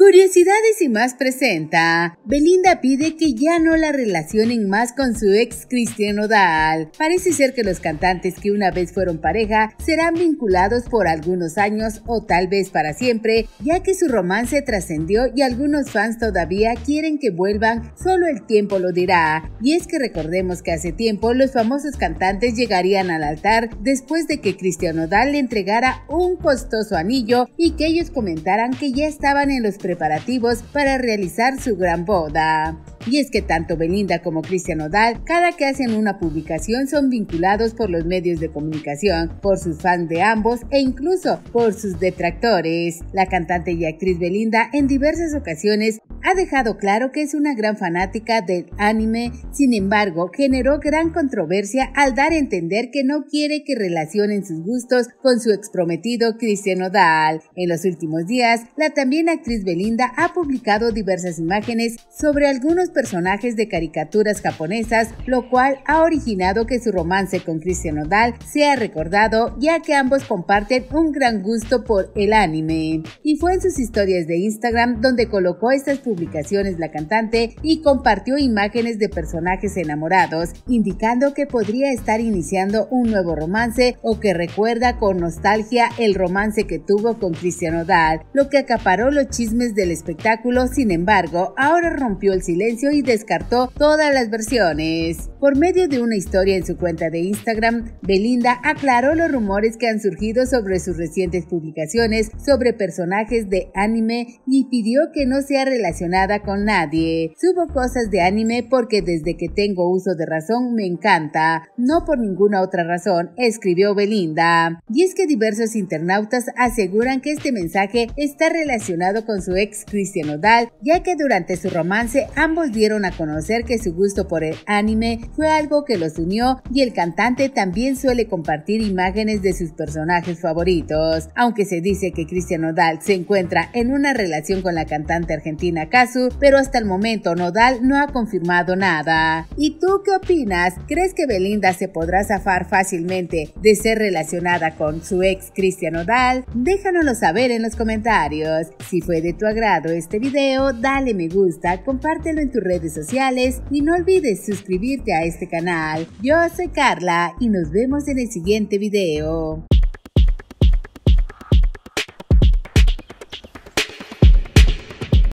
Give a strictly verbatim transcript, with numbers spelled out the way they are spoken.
Curiosidades y más presenta. Belinda pide que ya no la relacionen más con su ex Cristian Nodal. Parece ser que los cantantes que una vez fueron pareja serán vinculados por algunos años o tal vez para siempre, ya que su romance trascendió y algunos fans todavía quieren que vuelvan, solo el tiempo lo dirá. Y es que recordemos que hace tiempo los famosos cantantes llegarían al altar después de que Cristian Nodal le entregara un costoso anillo y que ellos comentaran que ya estaban en los preparativos para realizar su gran boda. Y es que tanto Belinda como Cristian Nodal, cada que hacen una publicación son vinculados por los medios de comunicación, por sus fans de ambos e incluso por sus detractores. La cantante y actriz Belinda en diversas ocasiones ha dejado claro que es una gran fanática del anime, sin embargo, generó gran controversia al dar a entender que no quiere que relacionen sus gustos con su exprometido Cristian Nodal. En los últimos días, la también actriz Belinda ha publicado diversas imágenes sobre algunos personajes de caricaturas japonesas, lo cual ha originado que su romance con Cristian Nodal sea recordado, ya que ambos comparten un gran gusto por el anime. Y fue en sus historias de Instagram donde colocó estas publicaciones la cantante y compartió imágenes de personajes enamorados, indicando que podría estar iniciando un nuevo romance o que recuerda con nostalgia el romance que tuvo con Cristian Nodal, lo que acaparó los chismes del espectáculo. Sin embargo, ahora rompió el silencio y descartó todas las versiones. Por medio de una historia en su cuenta de Instagram, Belinda aclaró los rumores que han surgido sobre sus recientes publicaciones sobre personajes de anime y pidió que no sea relacionada con nadie. Subo cosas de anime porque desde que tengo uso de razón me encanta, no por ninguna otra razón, escribió Belinda. Y es que diversos internautas aseguran que este mensaje está relacionado con su ex Cristian Nodal, ya que durante su romance ambos dieron a conocer que su gusto por el anime fue algo que los unió, y el cantante también suele compartir imágenes de sus personajes favoritos. Aunque se dice que Cristian Nodal se encuentra en una relación con la cantante argentina Cazzu, pero hasta el momento Nodal no ha confirmado nada. ¿Y tú qué opinas? ¿Crees que Belinda se podrá zafar fácilmente de ser relacionada con su ex Cristian Nodal? Déjanoslo saber en los comentarios. Si fue de tu agrado este video, dale me gusta, compártelo en tus redes sociales y no olvides suscribirte a este canal. Yo soy Carla y nos vemos en el siguiente video.